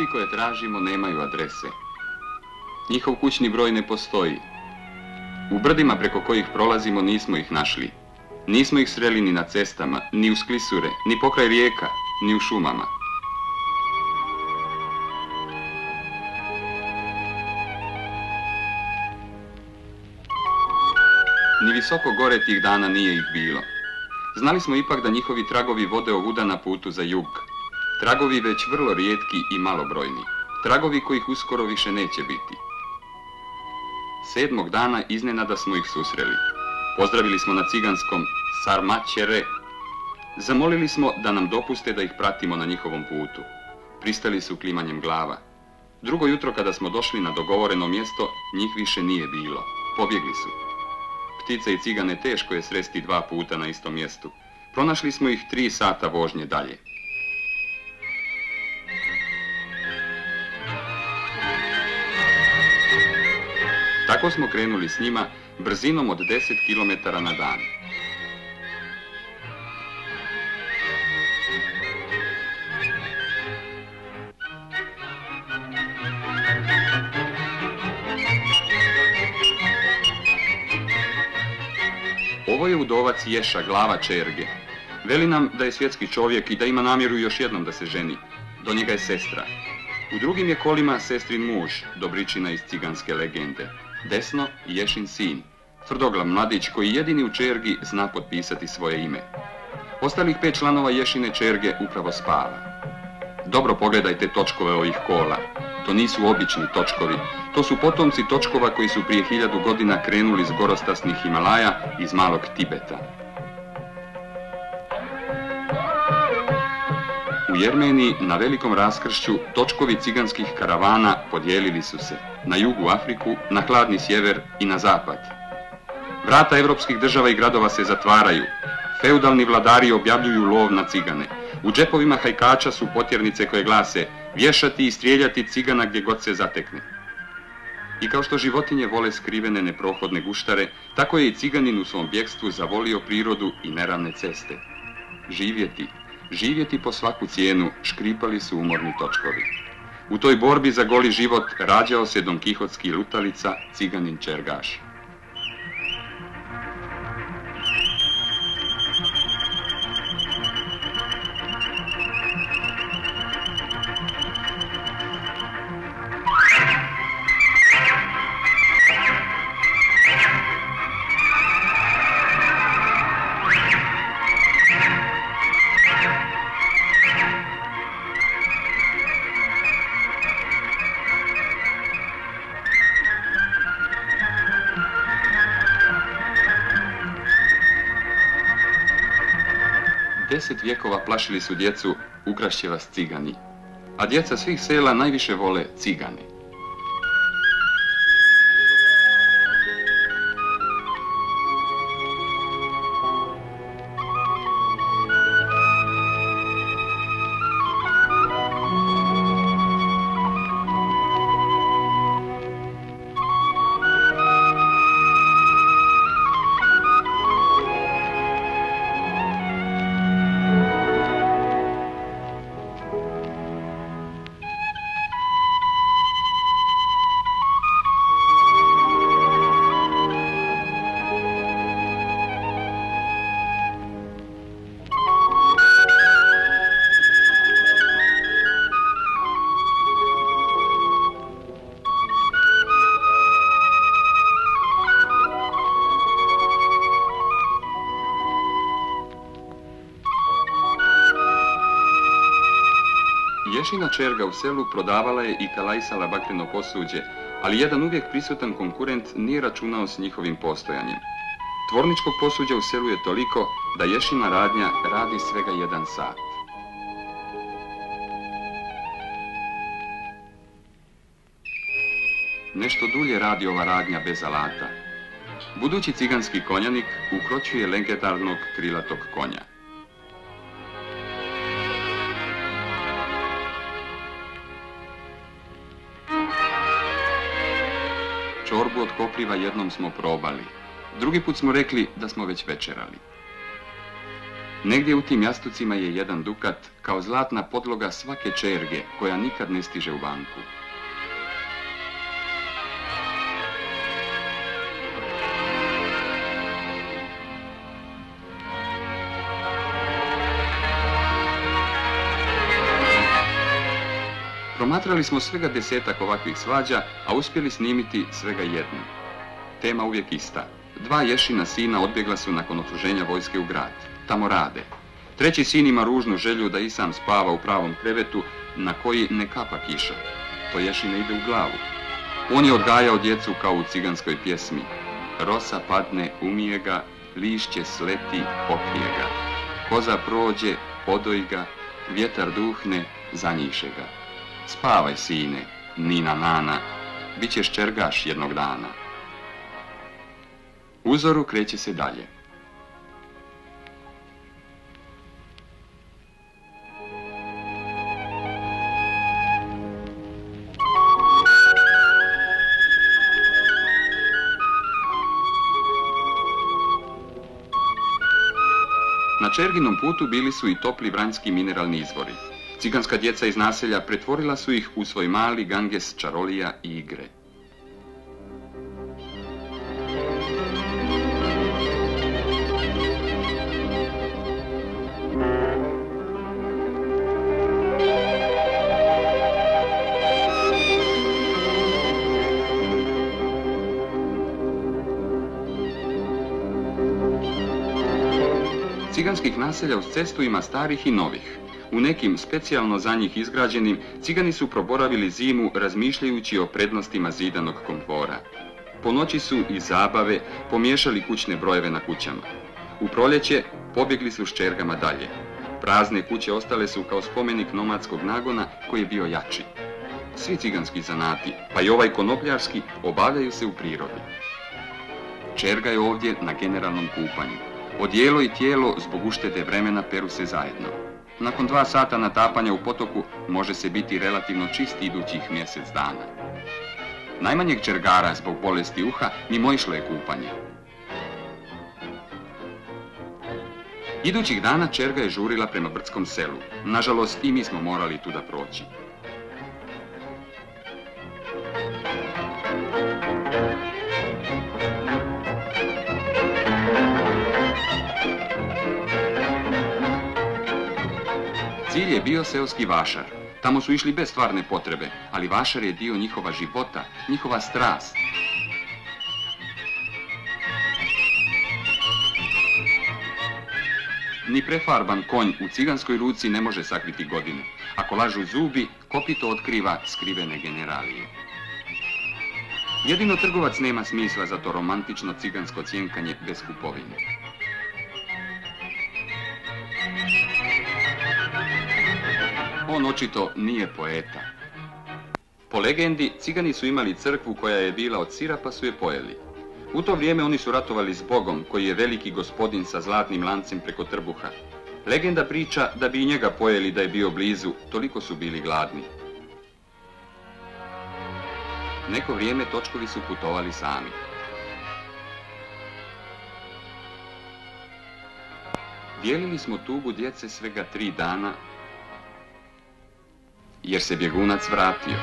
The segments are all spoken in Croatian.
Ljudi koje tražimo nemaju adrese. Njihov kućni broj ne postoji. U brdima preko kojih prolazimo nismo ih našli. Nismo ih sreli ni na cestama, ni uz klisure, ni pokraj rijeka, ni u šumama. Ni visoko gore tih dana nije ih bilo. Znali smo ipak da njihovi tragovi vode ovuda na putu za jug. Tragovi već vrlo rijetki i malobrojni. Tragovi kojih uskoro više neće biti. 7. dana iznenada smo ih susreli. Pozdravili smo na ciganskom Sarmačere. Zamolili smo da nam dopuste da ih pratimo na njihovom putu. Pristali su klimanjem glava. Drugo jutro kada smo došli na dogovoreno mjesto, njih više nije bilo. Pobjegli su. Ptice i cigane teško je sresti 2 puta na istom mjestu. Pronašli smo ih 3 sata vožnje dalje. Tako smo krenuli s njima brzinom od 10 km na dan. Ovo je udovac Ješa, glava Čerge. Veli nam da je svjetski čovjek i da ima namjeru još jednom da se ženi. Do njega je sestra. U drugim je kolima sestrin muž, Dobričina iz ciganske legende. Desno, Ješin sin, tvrdoglav mladić koji jedini u Čergi zna potpisati svoje ime. Ostalih 5 članova Ješine Čerge upravo spava. Dobro pogledajte točkove ovih kola. To nisu obični točkovi. To su potomci točkova koji su prije 1000 godina krenuli s gorostasnih Himalaja iz malog Tibeta. U Jermeniji na velikom raskršću točkovi ciganskih karavana podijelili su se na jugu Afriku, na hladni sjever i na zapad. Vrata evropskih država i gradova se zatvaraju. Feudalni vladari objavljuju lov na cigane. U džepovima hajkača su potjernice koje glase vješati i strijeljati cigana gdje god se zatekne. I kao što životinje vole skrivene neprohodne guštare, tako je i ciganin u svom bjegstvu zavolio prirodu i neravne ceste. Živjeti po svaku cijenu, škripali su umorni točkovi. U toj borbi za goli život rađao se Don Kihotski lutalica, ciganin Čergaš. Deset vjekova plašili su djecu, ukrašće vas cigani. A djeca svih sela najviše vole cigane. Ješina Čerga u selu prodavala je i kalajsala bakreno posuđe, ali jedan uvijek prisutan konkurent nije računao s njihovim postojanjem. Tvorničkog posuđa u selu je toliko da Ješina radnja radi svega 1 sat. Nešto dulje radi ova radnja bez alata. Budući ciganski konjanik ukroćuje legendarnog krilatog konja. Čorbu od kopriva jednom smo probali. Drugi put smo rekli da smo već večerali. Negdje u tim jastucima je jedan dukat kao zlatna podloga svake čerge koja nikad ne stiže u banku. Promatrali smo svega 10-ak ovakvih svađa, a uspjeli snimiti svega jednu. Tema uvijek ista. 2 ješina sina odbjegla su nakon odsluženja vojske u grad. Tamo rade. 3. sin ima ružnu želju da i sam spava u pravom krevetu na koji ne kapa kiša. To ješine ide u glavu. On je odgajao djecu kao u ciganskoj pjesmi. Rosa padne, umije ga, lišće sleti, pokrije ga. Koza prođe, podoji ga, vjetar duhne, zanjiše ga. Spavaj, sine, nina nana, bit ćeš čergaš jednog dana. Uzoru kreće se dalje. Na Čerginom putu bili su i topli vranjski mineralni izvori. Ciganska djeca iz naselja pretvorila su ih u svoj mali ganges čarolija i igre. Ciganskih naselja uz cestu ima starih i novih. U nekim specijalno za njih izgrađenim, cigani su proboravili zimu razmišljajući o prednostima zidanog komfora. Po noći su iz zabave pomiješali kućne brojeve na kućama. U proljeće pobjegli su s čergama dalje. Prazne kuće ostale su kao spomenik nomadskog nagona koji je bio jači. Svi ciganski zanati, pa i ovaj konopljarski, obavljaju se u prirodi. Čerga je ovdje na generalnom kupanju. Odijelo i tijelo zbog uštede vremena peru se zajedno. Nakon 2 sata natapanja u potoku može se biti relativno čist idućih mjesec dana. Najmanjeg čergara zbog bolesti uha mimoišlo je kupanje. Idućih dana čerga je žurila prema brdskom selu. Nažalost, i mi smo morali tuda proći. Cilj je bio seoski vašar. Tamo su išli bez stvarne potrebe, ali vašar je dio njihova života, njihova strast. Ni prefarban konj u ciganskoj ruci ne može sakriti godine. Ako lažu zubi, kopito otkriva skrivene generalije. Jedino trgovac nema smisla za to romantično cigansko cjenkanje bez kupovine. On očito nije poeta. Po legendi, cigani su imali crkvu koja je bila od sira pa su je pojeli. U to vrijeme oni su ratovali s Bogom, koji je veliki gospodin sa zlatnim lancem preko trbuha. Legenda priča da bi i njega pojeli da je bio blizu, toliko su bili gladni. Neko vrijeme točkovi su putovali sami. Dijelili smo tugu djece svega 3 dana, jer se bjegunac vratio.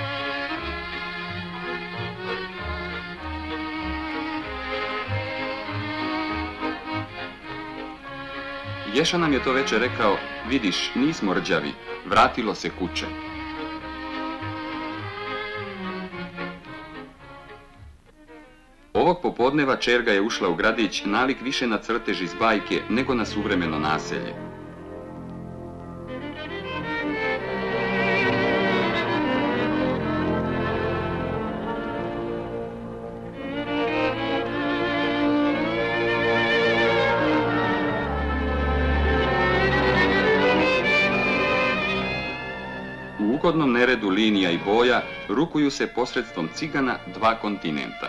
Ješa nam je to večer rekao, vidiš, nismo rđavi, vratilo se kuće. Ovog popodneva čerga je ušla u gradić nalik više na crtež iz bajke nego na suvremeno naselje. U ugodnom neredu linija i boja rukuju se posredstvom cigana 2 kontinenta.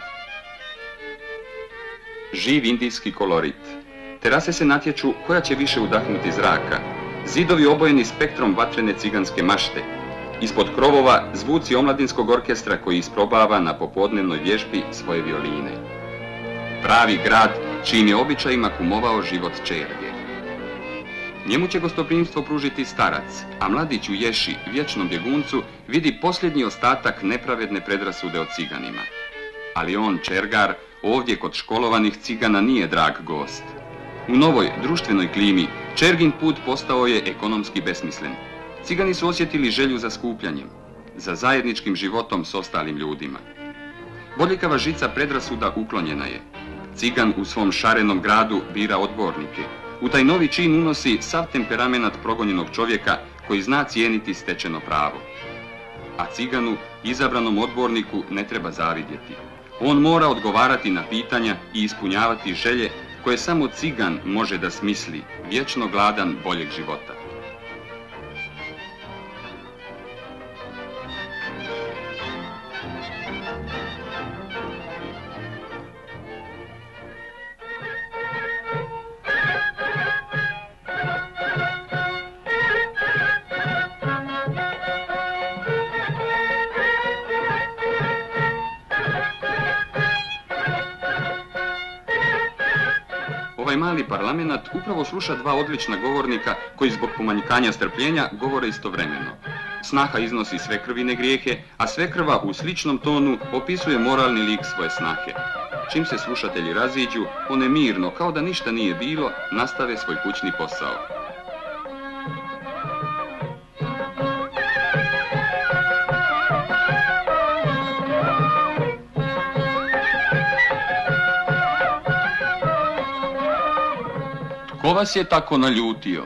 Živ indijski kolorit. Terase se natječu koja će više udahnuti zraka. Zidovi obojeni spektrom vatrene ciganske mašte. Ispod krovova zvuci omladinskog orkestra koji isprobava na popodnevnoj vježbi svoje violine. Pravi grad čijim je običajima kumovao život čerge. Njemu će gostoprimstvo pružiti starac, a mladić u Ješi, vječnom bjeguncu, vidi posljednji ostatak nepravedne predrasude o ciganima. Ali on, Čergar, ovdje kod školovanih cigana nije drag gost. U novoj društvenoj klimi Čergin put postao je ekonomski besmislen. Cigani su osjetili želju za skupljanjem, za zajedničkim životom s ostalim ljudima. Bodljikava žica predrasuda uklonjena je. Cigan u svom šarenom gradu bira odbornike. U taj novi čin unosi sav temperamenat progonjenog čovjeka koji zna cijeniti stečeno pravo. A ciganu, izabranom odborniku, ne treba zavidjeti. On mora odgovarati na pitanja i ispunjavati želje koje samo cigan može da smisli, vječno gladan boljeg života. Ovaj mali parlamenat upravo sluša dva odlična govornika koji zbog pomanjkanja strpljenja govore istovremeno. Snaha iznosi svekrvine grijehe, a svekrva u sličnom tonu opisuje moralni lik svoje snahe. Čim se slušatelji raziđu, one mirno, kao da ništa nije bilo, nastave svoj kućni posao. Ko vas je tako naljutio?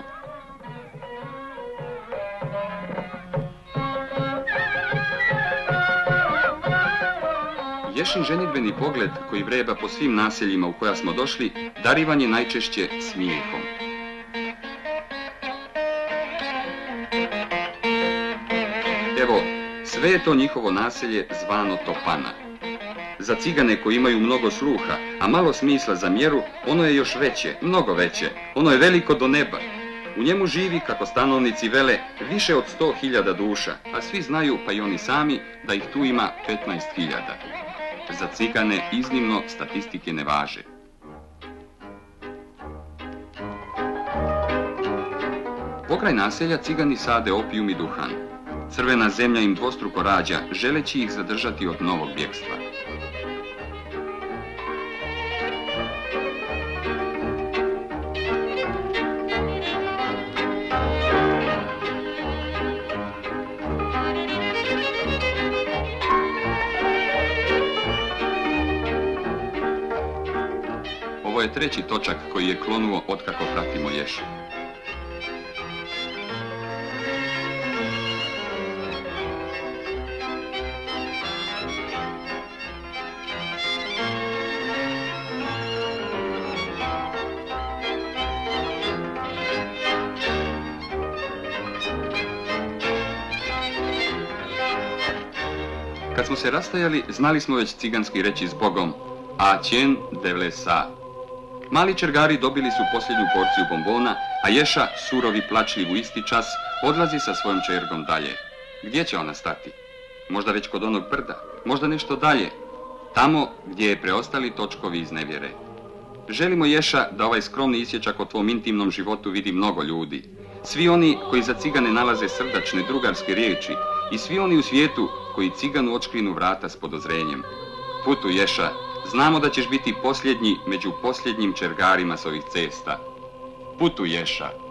Ješin ženidbeni pogled, koji vreba po svim naseljima u koja smo došli, darivan je najčešće smijehom. Evo, sve je to njihovo naselje zvano Topana. Za cigane koji imaju mnogo sluha, a malo smisla za mjeru, ono je još veće, mnogo veće. Ono je veliko do neba. U njemu živi, kako stanovnici vele, više od 100.000 duša, a svi znaju, pa i oni sami, da ih tu ima 15.000. Za cigane iznimno statistike ne važe. Pokraj naselja cigani sade opijum i duhan. Crvena zemlja im dvostruko rađa, želeći ih zadržati od novog bjegstva. Ovo je treći točak koji je klonuo otkako pratimo Ješu. Kad smo se rastajali, znali smo već ciganski reći zbogom a ćen devle sa. Mali Čergari dobili su posljednju porciju bombona, a Ješa, surovi plačljiv u isti čas, odlazi sa svojom čergom dalje. Gdje će ona stati? Možda već kod onog brda, možda nešto dalje, tamo gdje je preostali točkovi iznevjere. Želimo, Ješa, da ovaj skromni isječak o tvom intimnom životu vidi mnogo ljudi. Svi oni koji za cigane nalaze srdačne, drugarske riječi i svi oni u svijetu koji ciganu odškrinu vrata s podozrenjem. Putuj, Ješa, znamo da ćeš biti posljednji među posljednjim Čergarima s ovih cesta. Putuj, Ješa.